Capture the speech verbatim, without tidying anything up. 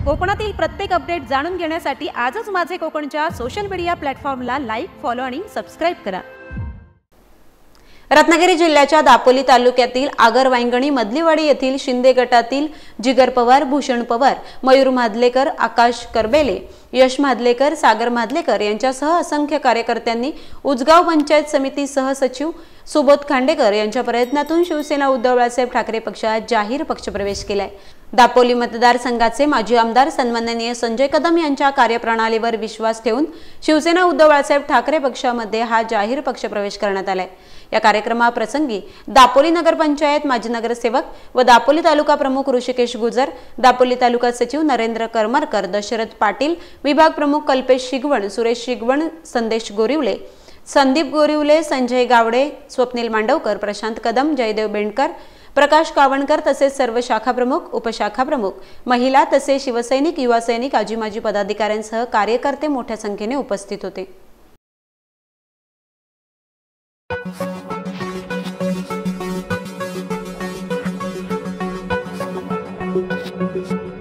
कोकणातील प्रत्येक अपडेट जाणून घेण्यासाठी आजच माझे कोकणच्या सोशल मीडिया प्लॅटफॉर्मला लाईक, फॉलो आणि सबस्क्राइब करा। रत्नागिरी जिल्ह्याच्या दापोली तालुक्यातील आगर वांगणी मधलीवाडी येथील शिंदे गटातील जिगर पवार, भूषण पवार, मयूर मादलेकर, आकाश करबेले, यश मादलेकर, सागर मादलेकर यांच्यासह असंख्य कार्यकर्त्यांनी उजगाव पंचायत समिती सहसचिव सुबोध खांडेकर यांच्या प्रयत्नातून शिवसेना उद्धव बाळासाहेब ठाकरे पक्षात जाहीर पक्षप्रवेश केलाय। दापोली मतदारसंघाचे माजी आमदार सन्माननीय संजय कदम यांच्या कार्यप्रणालीवर विश्वास ठेवून शिवसेना उद्धव बाळासाहेब ठाकरे पक्षामध्ये हा जाहीर पक्षप्रवेश करण्यात आलाय। या कार्यक्रमाप्रसंगी दापोली नगरपंचायत माजी नगरसेवक व दापोली तालुका प्रमुख ऋषिकेश गुजर, दापोली तालुका सचिव नरेंद्र करमरकर, दशरथ पाटील, विभाग प्रमुख कल्पेश शिगवण, सुरेश शिगवण, संदेश गोरिवले, संदीप गोरिवले, संजय गावडे, स्वप्नील मांडवकर, प्रशांत कदम, जयदेव बेंडकर, प्रकाश कावणकर तसेच सर्व शाखा प्रमुख, उपशाखा प्रमुख, महिला तसेच शिवसैनिक, युवा सैनिक, आजी माजी पदाधिकाऱ्यांसह कार्यकर्ते मोठ्या संख्येने उपस्थित होते। Thank you.